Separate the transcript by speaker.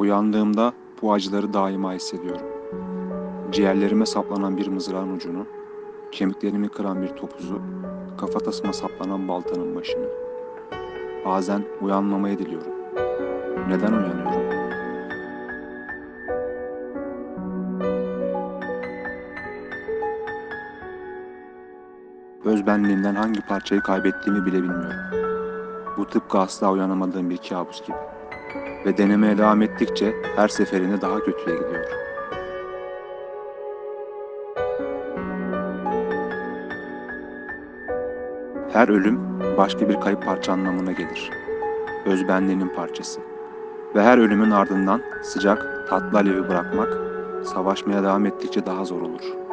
Speaker 1: Uyandığımda bu acıları daima hissediyorum. Ciğerlerime saplanan bir mızrağın ucunu, kemiklerimi kıran bir topuzu, kafatasıma saplanan baltanın başını. Bazen uyanmamayı diliyorum. Neden uyanıyorum? Özbenliğimden hangi parçayı kaybettiğimi bile bilmiyorum. Bu tıpkı asla uyanamadığım bir kabus gibi. Ve denemeye devam ettikçe her seferinde daha kötüye gidiyor. Her ölüm başka bir kayıp parça anlamına gelir. Özbenliğinin parçası. Ve her ölümün ardından sıcak, tatlı alevi bırakmak, savaşmaya devam ettikçe daha zor olur.